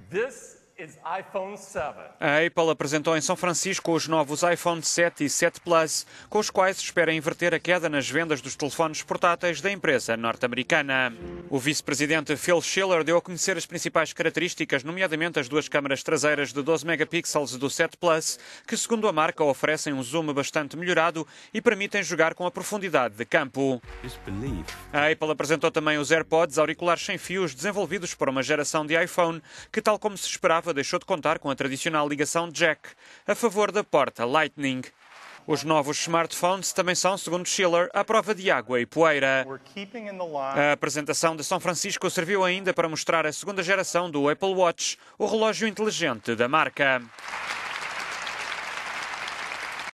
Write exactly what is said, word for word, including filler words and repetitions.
This is iPhone seven. A Apple apresentou em São Francisco os novos iPhone sete e sete Plus, com os quais espera inverter a queda nas vendas dos telefones portáteis da empresa norte-americana. O vice-presidente Phil Schiller deu a conhecer as principais características, nomeadamente as duas câmaras traseiras de doze megapixels do sete Plus, que, segundo a marca, oferecem um zoom bastante melhorado e permitem jogar com a profundidade de campo. A Apple apresentou também os AirPods, auriculares sem fios desenvolvidos para uma geração de iPhone que, tal como se esperava, deixou de contar com a tradicional ligação jack, a favor da porta Lightning. Os novos smartphones também são, segundo Schiller, à prova de água e poeira. A apresentação de São Francisco serviu ainda para mostrar a segunda geração do Apple Watch, o relógio inteligente da marca.